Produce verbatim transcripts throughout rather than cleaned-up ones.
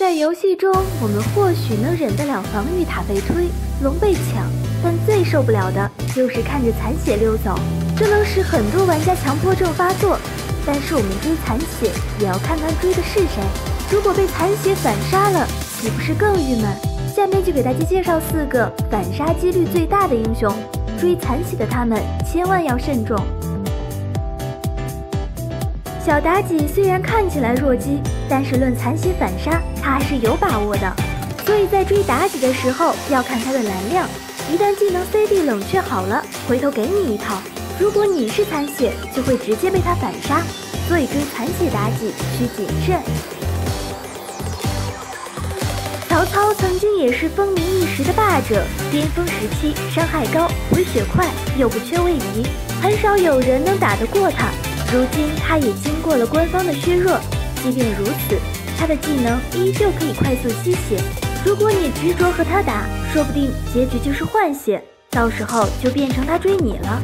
在游戏中，我们或许能忍得了防御塔被推、龙被抢，但最受不了的就是看着残血溜走，这能使很多玩家强迫症发作。但是我们追残血也要看看追的是谁，如果被残血反杀了，岂不是更郁闷？下面就给大家介绍四个反杀几率最大的英雄，追残血的他们千万要慎重。小妲己虽然看起来弱鸡，但是论残血反杀，她是有把握的。所以在追妲己的时候，要看她的蓝量，一旦技能 C D 冷却好了，回头给你一套。如果你是残血，就会直接被她反杀，所以追残血妲己需谨慎。曹操曾经也是风靡一时的霸者，巅峰时期伤害高，回血快，又不缺位移，很少有人能打得过他。如今他也经过了官方的削弱，即便如此，他的技能依旧可以快速吸血。如果你执着和他打，说不定结局就是换血，到时候就变成他追你了。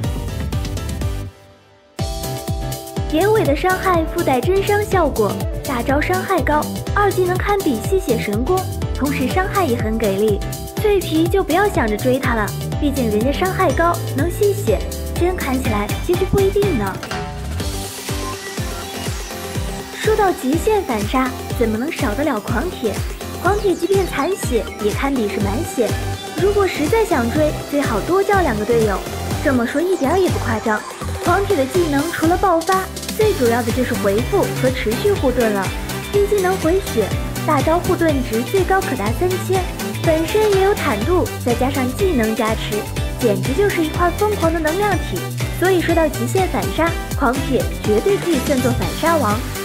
典韦的伤害附带真伤效果，大招伤害高，二技能堪比吸血神功，同时伤害也很给力。脆皮就不要想着追他了，毕竟人家伤害高，能吸血，真砍起来结局不一定呢。说到极限反杀，怎么能少得了狂铁？狂铁即便残血，也堪比是满血。如果实在想追，最好多叫两个队友。这么说一点也不夸张。狂铁的技能除了爆发，最主要的就是回复和持续护盾了。一技能回血，大招护盾值最高可达三千，本身也有坦度，再加上技能加持，简直就是一块疯狂的能量体。所以说到极限反杀，狂铁绝对可以算作反杀王。